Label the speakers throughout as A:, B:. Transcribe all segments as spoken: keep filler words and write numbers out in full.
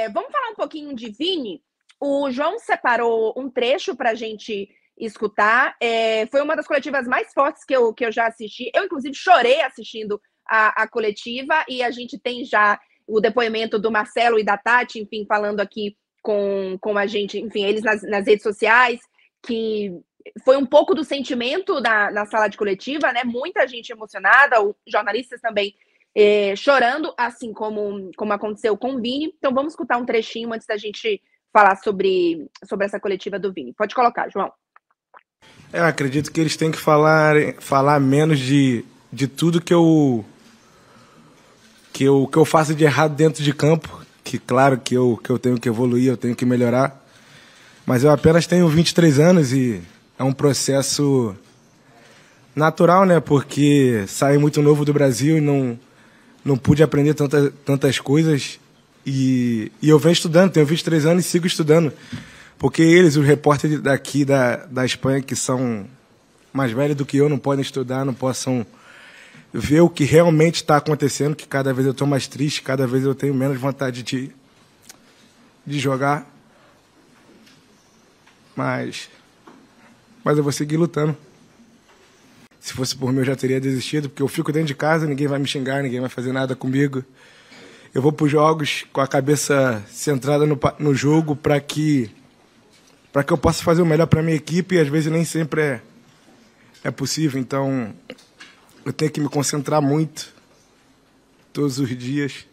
A: É, vamos falar um pouquinho de Vini? O João separou um trecho para a gente escutar. É, foi uma das coletivas mais fortes que eu, que eu já assisti. Eu, inclusive, chorei assistindo a, a coletiva, e a gente tem já o depoimento do Marcelo e da Tati, enfim, falando aqui com, com a gente, enfim, eles nas, nas redes sociais, que foi um pouco do sentimento na, na sala de coletiva, né? Muita gente emocionada, jornalistas também é, chorando, assim como, como aconteceu com o Vini. Então vamos escutar um trechinho antes da gente falar sobre, sobre essa coletiva do Vini. Pode colocar, João.
B: Eu acredito que eles têm que falar, falar menos de, de tudo que eu, que, eu, que eu faço de errado dentro de campo, que claro que eu, que eu tenho que evoluir, eu tenho que melhorar, mas eu apenas tenho vinte e três anos e é um processo natural, né? Porque saí muito novo do Brasil e não, não pude aprender tanta, tantas coisas. E, e eu venho estudando, tenho vinte e três anos e sigo estudando. Porque eles, os repórteres daqui da, da Espanha, que são mais velhos do que eu, não podem estudar, não possam ver o que realmente está acontecendo, que cada vez eu estou mais triste, cada vez eu tenho menos vontade de, de jogar. Mas... Mas eu vou seguir lutando. Se fosse por mim, eu já teria desistido, porque eu fico dentro de casa, ninguém vai me xingar, ninguém vai fazer nada comigo. Eu vou para os jogos com a cabeça centrada no, no jogo para que, para que eu possa fazer o melhor para a minha equipe, e às vezes nem sempre é, é possível. Então, eu tenho que me concentrar muito, todos os dias.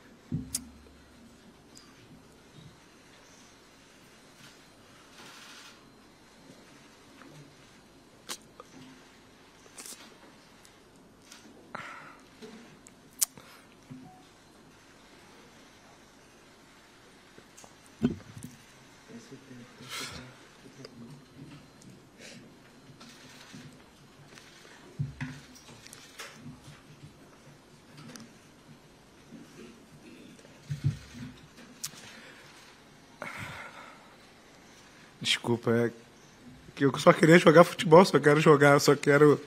B: Desculpa, é que eu só queria jogar futebol, só quero jogar, só quero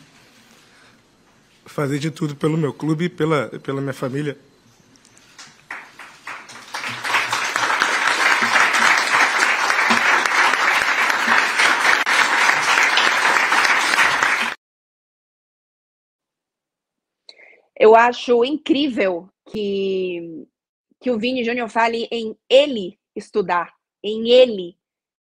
B: fazer de tudo pelo meu clube e pela, pela minha família.
A: Eu acho incrível que, que o Vini Júnior fale em ele estudar, em ele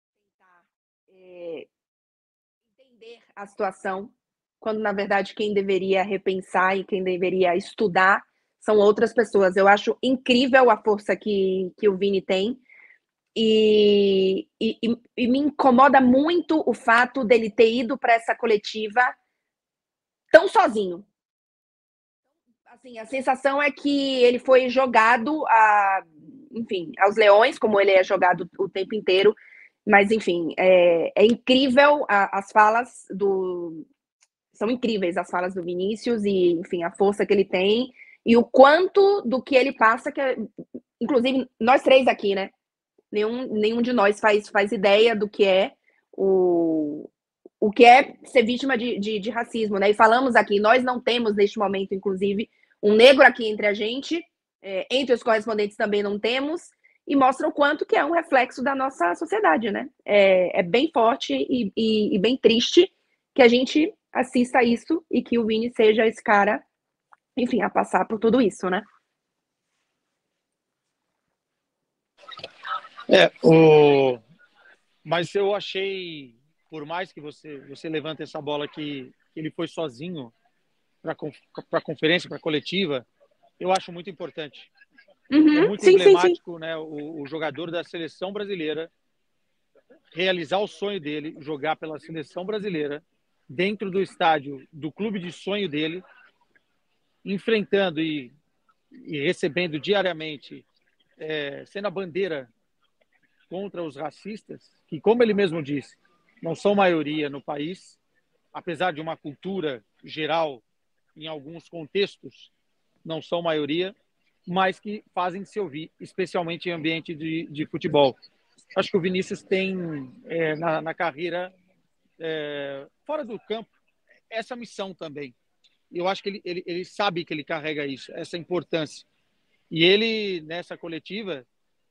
A: é, entender a situação, quando na verdade quem deveria repensar e quem deveria estudar são outras pessoas. Eu acho incrível a força que, que o Vini tem, e, e, e me incomoda muito o fato dele ter ido para essa coletiva tão sozinho. Assim, a sensação é que ele foi jogado a, enfim, aos leões, como ele é jogado o tempo inteiro. Mas, enfim, é, é incrível a, as falas do... São incríveis as falas do Vinícius e, enfim, a força que ele tem e o quanto do que ele passa, que é, inclusive, nós três aqui, né? Nenhum, nenhum de nós faz, faz ideia do que é o, o que é ser vítima de, de, de racismo, né? E falamos aqui, nós não temos, neste momento, inclusive, um negro aqui entre a gente, é, entre os correspondentes também não temos, e mostra o quanto que é um reflexo da nossa sociedade, né? É, é bem forte e, e, e bem triste que a gente assista isso e que o Vini seja esse cara, enfim, a passar por tudo isso, né?
C: É, o... mas eu achei, por mais que você, você levante essa bola que ele foi sozinho para a conferência, para a coletiva, eu acho muito importante.
A: Uhum,
C: é muito
A: sim,
C: emblemático,
A: sim, sim.
C: Né, o, o jogador da seleção brasileira realizar o sonho dele, jogar pela seleção brasileira, dentro do estádio do clube de sonho dele, enfrentando e, e recebendo diariamente, é, sendo a bandeira contra os racistas, que, como ele mesmo disse, não são maioria no país, apesar de uma cultura geral, em alguns contextos, não são maioria, mas que fazem se ouvir, especialmente em ambiente de, de futebol. Acho que o Vinícius tem, é, na, na carreira, é, fora do campo, essa missão também. Eu acho que ele, ele, ele sabe que ele carrega isso, essa importância. E ele, nessa coletiva,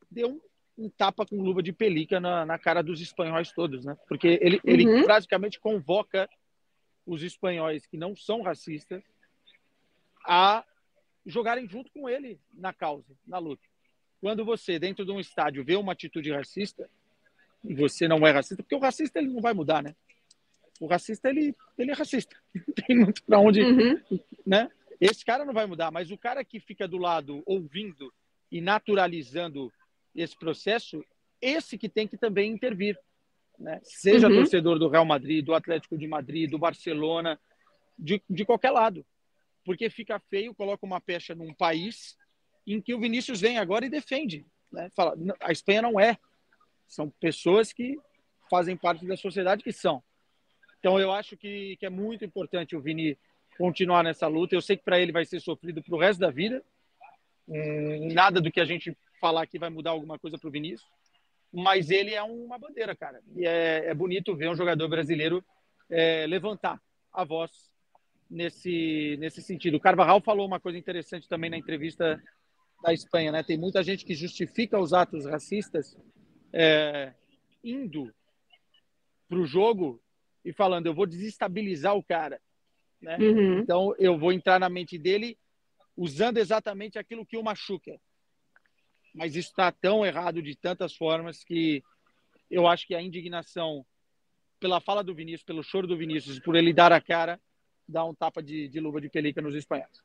C: deu um, um tapa com luva de pelica na, na cara dos espanhóis todos, né? Porque ele,
A: Uhum.
C: ele praticamente convoca os espanhóis que não são racistas a jogarem junto com ele na causa, na luta. Quando você, dentro de um estádio, vê uma atitude racista, e você não é racista, porque o racista ele não vai mudar, né? O racista, ele, ele é racista. Não tem muito para onde...
A: Uhum.
C: Né? Esse cara não vai mudar, mas o cara que fica do lado ouvindo e naturalizando esse processo, esse que tem que também intervir. Né? Seja
A: Uhum.
C: torcedor do Real Madrid, do Atlético de Madrid, do Barcelona, de, de qualquer lado. Porque fica feio, coloca uma pecha num país em que o Vinícius vem agora e defende. Né? Fala, a Espanha não é. São pessoas que fazem parte da sociedade que são. Então eu acho que, que é muito importante o Vini continuar nessa luta. Eu sei que para ele vai ser sofrido para o resto da vida. Hum, nada do que a gente falar aqui vai mudar alguma coisa para o Vinícius. Mas ele é uma bandeira, cara. E é, é bonito ver um jogador brasileiro é, levantar a voz nesse, nesse sentido. O Carvajal falou uma coisa interessante também na entrevista da Espanha, né? Tem muita gente que justifica os atos racistas é, indo para o jogo e falando, eu vou desestabilizar o cara. Né?
A: Uhum.
C: Então, eu vou entrar na mente dele usando exatamente aquilo que o machuca. Mas isso está tão errado de tantas formas que eu acho que a indignação pela fala do Vinícius, pelo choro do Vinícius, por ele dar a cara, dá um tapa de, de luva de pelica nos espanhóis.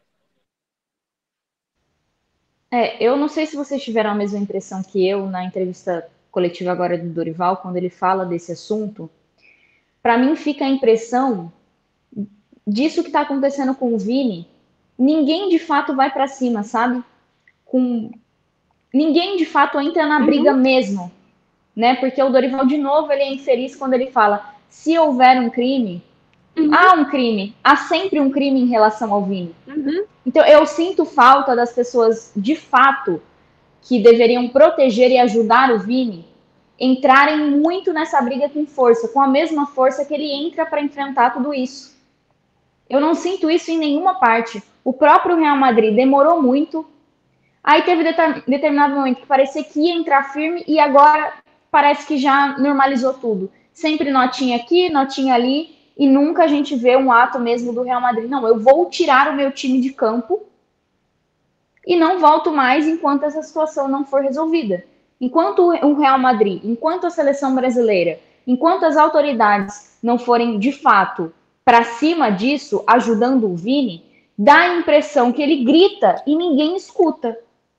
D: É, eu não sei se vocês tiveram a mesma impressão que eu na entrevista coletiva agora do Dorival, quando ele fala desse assunto. Para mim fica a impressão disso que está acontecendo com o Vini, ninguém de fato vai para cima, sabe? Com... Ninguém de fato entra na briga
A: Uhum.
D: mesmo, né? Porque o Dorival, de novo, ele é infeliz quando ele fala, se houver um crime,
A: Uhum.
D: há um crime, há sempre um crime em relação ao Vini.
A: Uhum.
D: Então eu sinto falta das pessoas, de fato, que deveriam proteger e ajudar o Vini, entrarem muito nessa briga com força, com a mesma força que ele entra para enfrentar tudo isso. Eu não sinto isso em nenhuma parte. O próprio Real Madrid demorou muito. Aí teve determinado momento que parecia que ia entrar firme e agora parece que já normalizou tudo. Sempre notinha aqui, notinha ali e nunca a gente vê um ato mesmo do Real Madrid. Não, eu vou tirar o meu time de campo e não volto mais enquanto essa situação não for resolvida. Enquanto o Real Madrid, enquanto a seleção brasileira, enquanto as autoridades não forem de fato para cima disso, ajudando o Vini, dá a impressão que ele grita e ninguém escuta.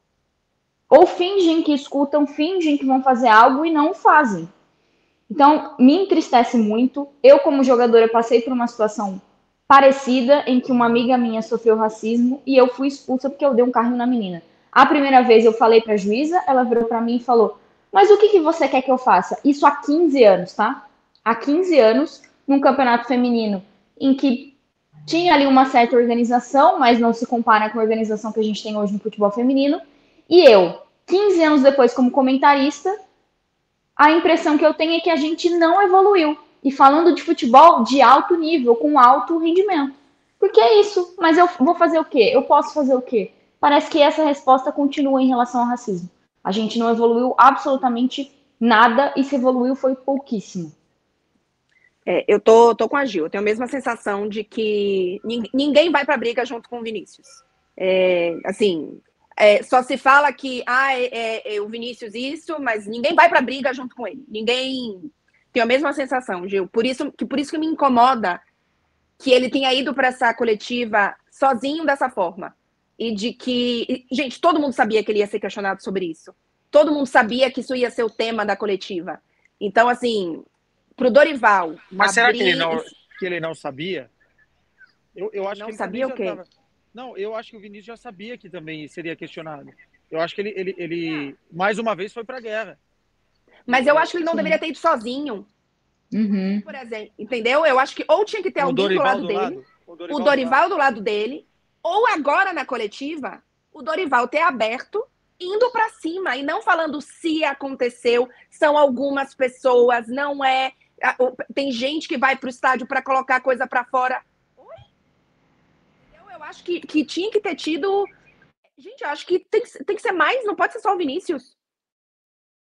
D: Ou fingem que escutam, fingem que vão fazer algo e não fazem. Então, me entristece muito. Eu, como jogadora, passei por uma situação parecida em que uma amiga minha sofreu racismo e eu fui expulsa porque eu dei um carrinho na menina. A primeira vez eu falei para a juíza, ela virou para mim e falou, mas o que, que você quer que eu faça? Isso há quinze anos, tá? Há quinze anos, num campeonato feminino em que tinha ali uma certa organização, mas não se compara com a organização que a gente tem hoje no futebol feminino. E eu, quinze anos depois como comentarista, a impressão que eu tenho é que a gente não evoluiu. E falando de futebol de alto nível, com alto rendimento. Porque é isso, mas eu vou fazer o quê? Eu posso fazer o quê? Parece que essa resposta continua em relação ao racismo. A gente não evoluiu absolutamente nada e se evoluiu foi pouquíssimo.
A: É, eu tô, tô com a Gil, eu tenho a mesma sensação de que ninguém vai para a briga junto com o Vinícius. É, assim, é, só se fala que ah, é, é, é o Vinícius isso, mas ninguém vai para a briga junto com ele. Ninguém tem a mesma sensação, Gil. Por isso que, por isso que me incomoda que ele tenha ido para essa coletiva sozinho dessa forma. E de que, gente, todo mundo sabia que ele ia ser questionado sobre isso. Todo mundo sabia que isso ia ser o tema da coletiva. Então, assim, pro Dorival.
C: Mas
A: abrir...
C: será que ele não, que ele não sabia? Eu, eu acho
A: não
C: que ele
A: sabia o quê?
C: Tava... Não, eu acho que o Vinícius já sabia que também seria questionado. Eu acho que ele, ele, ele mais uma vez, foi para a guerra.
A: Mas eu acho que ele não
D: Sim.
A: deveria ter ido sozinho.
D: Uhum.
A: Por exemplo, entendeu? Eu acho que ou tinha que ter
C: O
A: alguém do lado
C: do
A: dele,
C: lado. O Dorival,
A: o Dorival do lado dele, ou agora na coletiva, o Dorival ter aberto, indo para cima, e não falando se aconteceu, são algumas pessoas, não é... Tem gente que vai para o estádio para colocar coisa para fora. Oi? Eu, eu acho que, que tinha que ter tido... Gente, eu acho que tem, tem que ser mais, não pode ser só o Vinícius.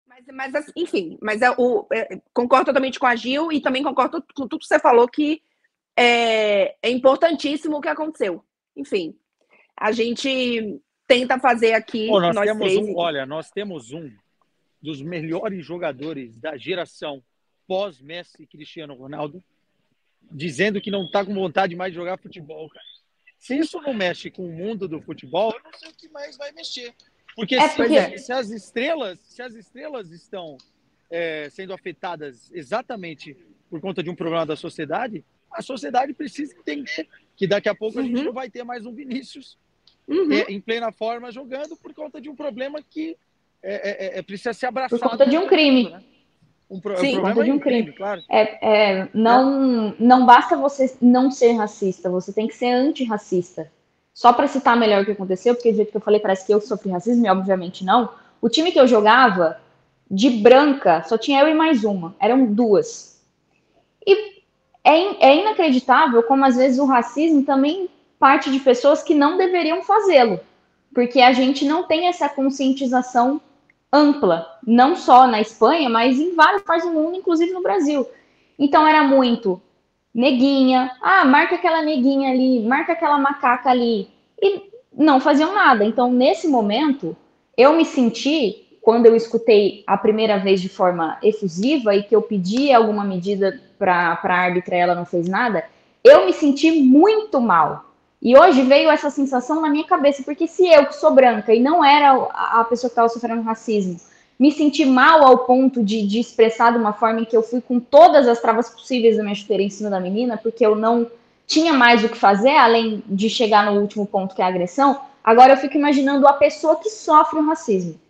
A: Mas, mas assim, enfim, mas é o, é, concordo totalmente com a Gil e também concordo com tudo que você falou, que é, é importantíssimo o que aconteceu. Enfim, a gente tenta fazer aqui,
C: Pô, nós
A: nós
C: temos
A: três.
C: um, olha, nós temos um dos melhores jogadores da geração pós-Messi e Cristiano Ronaldo, dizendo que não está com vontade mais de jogar futebol, cara. Se isso não mexe com o mundo do futebol, eu não sei o que mais vai mexer. Porque,
D: É
C: se,
D: porque-
C: se as estrelas, se as estrelas estão é, sendo afetadas exatamente por conta de um problema da sociedade, a sociedade precisa entender que daqui a pouco a gente
A: Uhum.
C: não vai ter mais um Vinícius
A: Uhum.
C: é, em plena forma jogando por conta de um problema que é, é, é, precisa ser abraçado.
D: Por conta de um
C: todo
D: crime.
C: mundo, né? Um, pro,
A: Sim,
C: um
D: Por
C: problema
D: conta de
C: é
D: um
C: um crime,
D: crime.
C: claro.
D: É, é, não, não basta você não ser racista, você tem que ser antirracista. Só para citar melhor o que aconteceu, porque do jeito que eu falei parece que eu sofri racismo, e obviamente não. O time que eu jogava, de branca, só tinha eu e mais uma. Eram duas. E é, in- é inacreditável como às vezes o racismo também parte de pessoas que não deveriam fazê-lo. Porque a gente não tem essa conscientização ampla, não só na Espanha, mas em várias partes do mundo, inclusive no Brasil. Então era muito neguinha, ah, marca aquela neguinha ali, marca aquela macaca ali, e não faziam nada. Então, nesse momento, eu me senti, quando eu escutei a primeira vez de forma efusiva e que eu pedi alguma medida para a árbitra e ela não fez nada, eu me senti muito mal. E hoje veio essa sensação na minha cabeça, porque se eu, que sou branca e não era a pessoa que estava sofrendo racismo, me senti mal ao ponto de, de expressar de uma forma em que eu fui com todas as travas possíveis da minha chuteira em cima da menina, porque eu não tinha mais o que fazer, além de chegar no último ponto, que é a agressão, agora eu fico imaginando a pessoa que sofre o racismo.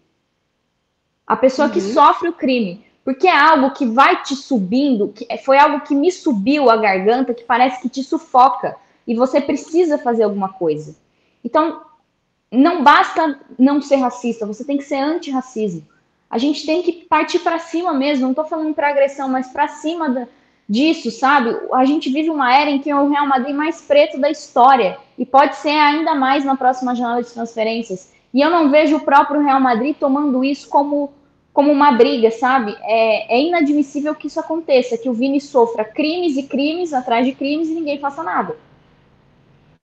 D: A pessoa
A: Uhum.
D: que sofre o crime. Porque é algo que vai te subindo, que foi algo que me subiu a garganta, que parece que te sufoca. E você precisa fazer alguma coisa. Então, não basta não ser racista, você tem que ser antirracismo. A gente tem que partir para cima mesmo, não estou falando para agressão, mas para cima da, disso, sabe? A gente vive uma era em que é o Real Madrid mais preto da história, e pode ser ainda mais na próxima janela de transferências. E eu não vejo o próprio Real Madrid tomando isso como, como uma briga, sabe? É, é inadmissível que isso aconteça, que o Vini sofra crimes e crimes atrás de crimes e ninguém faça nada.